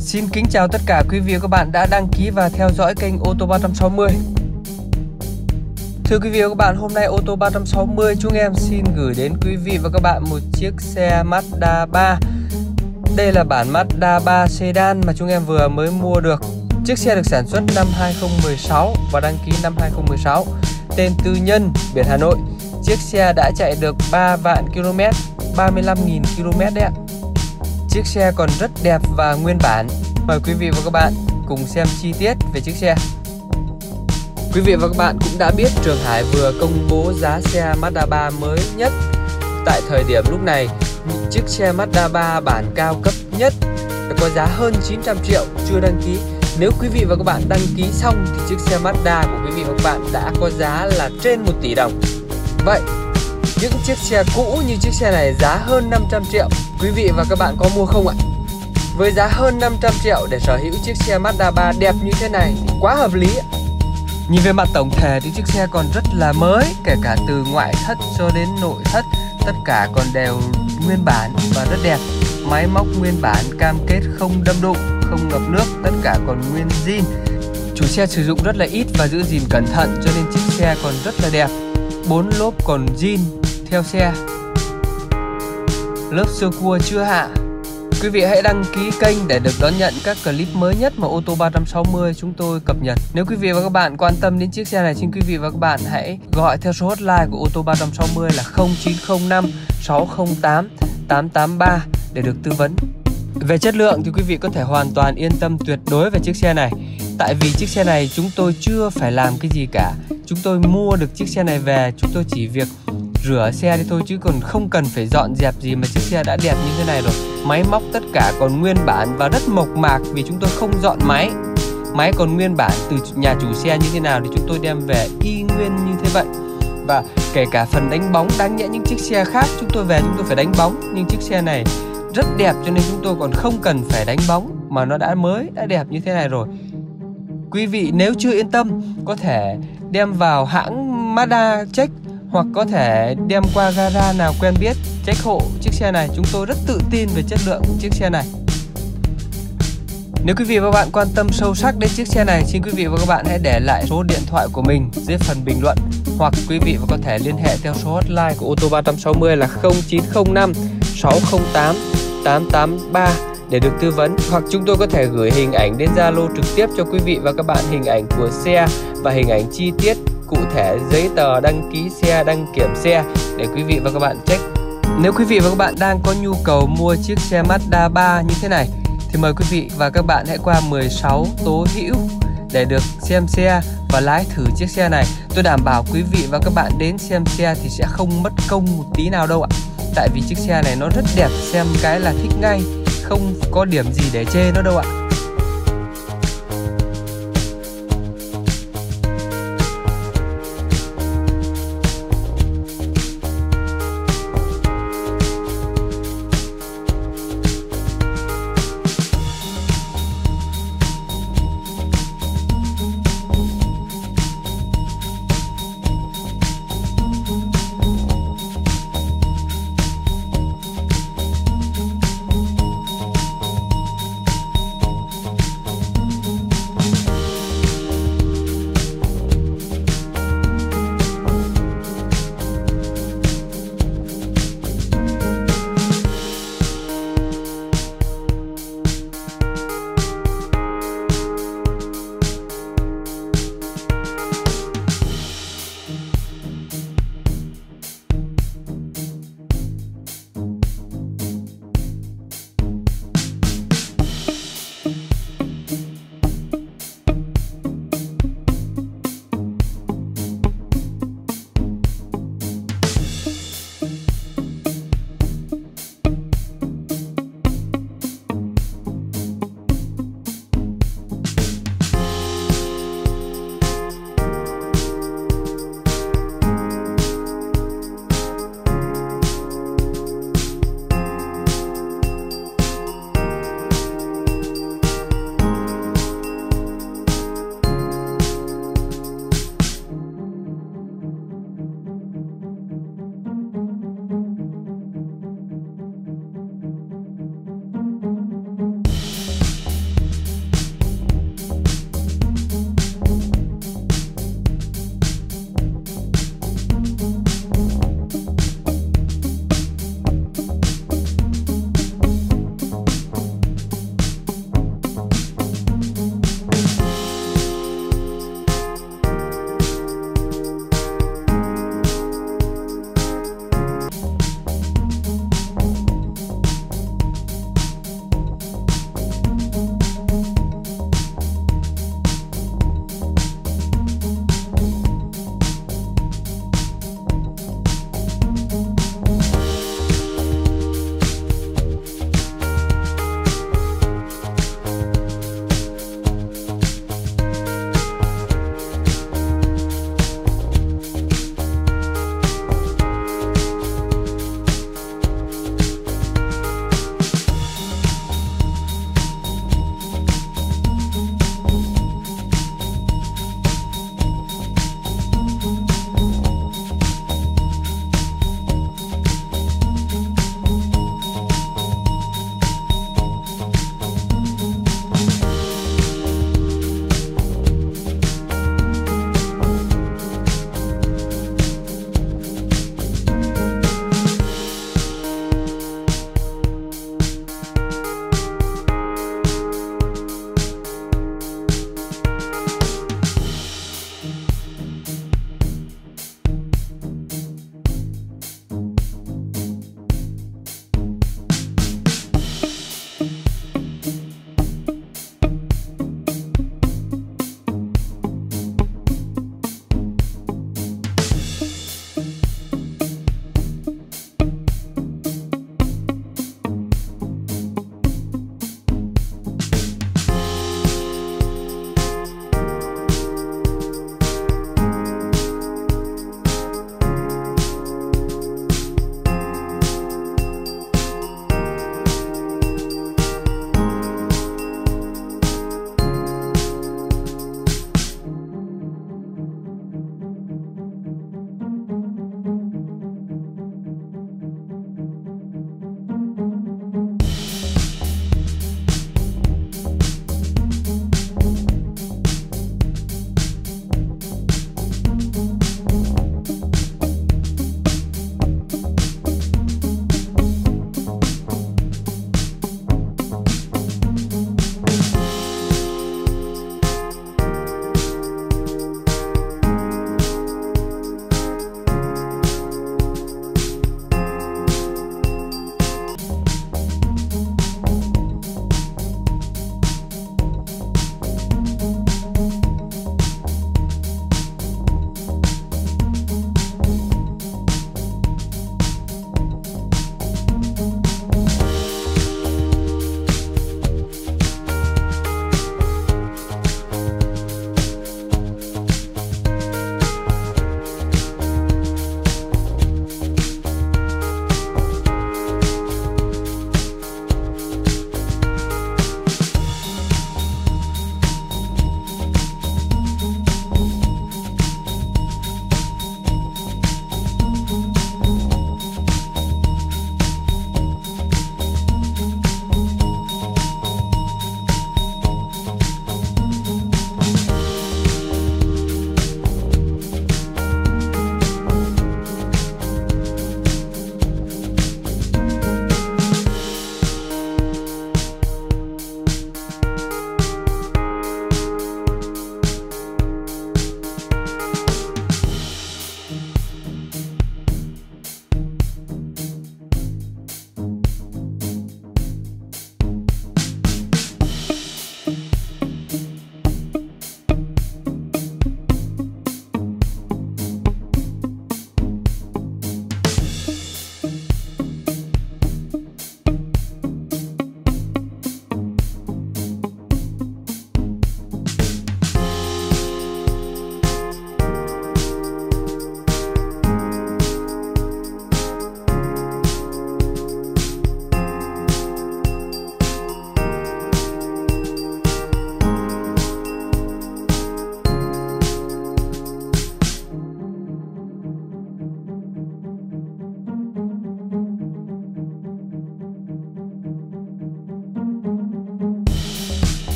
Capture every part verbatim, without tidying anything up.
Xin kính chào tất cả quý vị và các bạn đã đăng ký và theo dõi kênh ô tô ba sáu mươi. Thưa quý vị và các bạn, hôm nay ô tô ba sáu mươi chúng em xin gửi đến quý vị và các bạn một chiếc xe Mazda ba. Đây là bản Mazda ba sedan mà chúng em vừa mới mua được. Chiếc xe được sản xuất năm hai không một sáu và đăng ký năm hai không một sáu. Tên tư nhân, biển Hà Nội. Chiếc xe đã chạy được ba vạn ki lô mét, ba mươi lăm nghìn ki lô mét đấy ạ. Chiếc xe còn rất đẹp và nguyên bản. Mời quý vị và các bạn cùng xem chi tiết về chiếc xe. Quý vị và các bạn cũng đã biết Trường Hải vừa công bố giá xe Mazda ba mới nhất. Tại thời điểm lúc này, chiếc xe Mazda ba bản cao cấp nhất có giá hơn chín trăm triệu chưa đăng ký. Nếu quý vị và các bạn đăng ký xong thì chiếc xe Mazda của quý vị và các bạn đã có giá là trên một tỷ đồng. Vậy những chiếc xe cũ như chiếc xe này giá hơn năm trăm triệu, quý vị và các bạn có mua không ạ? Với giá hơn năm trăm triệu để sở hữu chiếc xe Mazda ba đẹp như thế này thì quá hợp lý ạ. Nhìn về mặt tổng thể thì chiếc xe còn rất là mới, kể cả từ ngoại thất cho đến nội thất, tất cả còn đều nguyên bản và rất đẹp. Máy móc nguyên bản, cam kết không đâm đụng, không ngập nước, tất cả còn nguyên zin. Chủ xe sử dụng rất là ít và giữ gìn cẩn thận cho nên chiếc xe còn rất là đẹp. Bốn lốp còn zin theo xe, lớp sơ cua chưa hạ. Quý vị hãy đăng ký kênh để được đón nhận các clip mới nhất mà ô tô ba sáu mươi chúng tôi cập nhật. Nếu quý vị và các bạn quan tâm đến chiếc xe này, xin quý vị và các bạn hãy gọi theo số hotline của ô tô ba sáu mươi là không chín không năm sáu không tám tám tám ba để được tư vấn. Về chất lượng thì quý vị có thể hoàn toàn yên tâm tuyệt đối về chiếc xe này. Tại vì chiếc xe này chúng tôi chưa phải làm cái gì cả. Chúng tôi mua được chiếc xe này về, chúng tôi chỉ việc rửa xe đi thôi chứ còn không cần phải dọn dẹp gì mà chiếc xe đã đẹp như thế này rồi. Máy móc tất cả còn nguyên bản và rất mộc mạc vì chúng tôi không dọn máy. Máy còn nguyên bản từ nhà chủ xe như thế nào thì chúng tôi đem về y nguyên như thế vậy. Và kể cả phần đánh bóng, đáng nhẽ những chiếc xe khác chúng tôi về chúng tôi phải đánh bóng, nhưng chiếc xe này rất đẹp cho nên chúng tôi còn không cần phải đánh bóng mà nó đã mới, đã đẹp như thế này rồi. Quý vị nếu chưa yên tâm có thể đem vào hãng Mazda check hoặc có thể đem qua gara nào quen biết check hộ chiếc xe này. Chúng tôi rất tự tin về chất lượng của chiếc xe này. Nếu quý vị và các bạn quan tâm sâu sắc đến chiếc xe này, xin quý vị và các bạn hãy để lại số điện thoại của mình dưới phần bình luận, hoặc quý vị và có thể liên hệ theo số hotline của ô tô ba sáu mươi là không chín không năm sáu không tám tám tám ba để được tư vấn, hoặc chúng tôi có thể gửi hình ảnh đến Zalo trực tiếp cho quý vị và các bạn, hình ảnh của xe và hình ảnh chi tiết cụ thể giấy tờ đăng ký xe, đăng kiểm xe để quý vị và các bạn check. Nếu quý vị và các bạn đang có nhu cầu mua chiếc xe Mazda ba như thế này thì mời quý vị và các bạn hãy qua mười sáu Tố Hữu để được xem xe và lái thử chiếc xe này. Tôi đảm bảo quý vị và các bạn đến xem xe thì sẽ không mất công một tí nào đâu ạ. Tại vì chiếc xe này nó rất đẹp, xem cái là thích ngay, không có điểm gì để chê nó đâu ạ.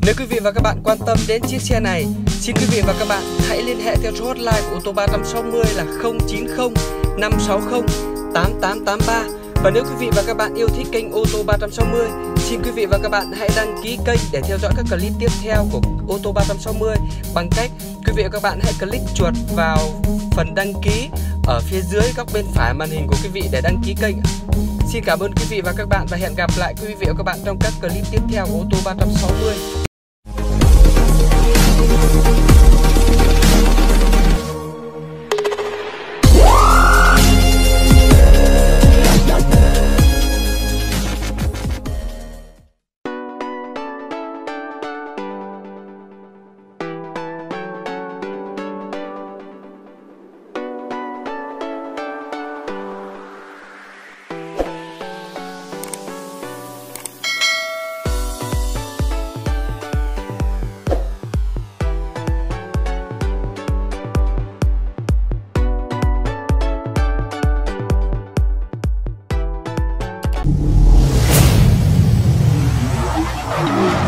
Nếu quý vị và các bạn quan tâm đến chiếc xe này, xin quý vị và các bạn hãy liên hệ theo số hotline của ô tô ba sáu không là không chín không năm sáu không tám tám tám ba. Và nếu quý vị và các bạn yêu thích kênh ô tô ba sáu không, xin quý vị và các bạn hãy đăng ký kênh để theo dõi các clip tiếp theo của ô tô ba sáu không bằng cách quý vị và các bạn hãy click chuột vào phần đăng ký ở phía dưới góc bên phải màn hình của quý vị để đăng ký kênh. Xin cảm ơn quý vị và các bạn và hẹn gặp lại quý vị và các bạn trong các clip tiếp theo của ô tô ba sáu không.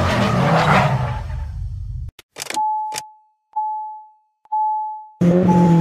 Thank you.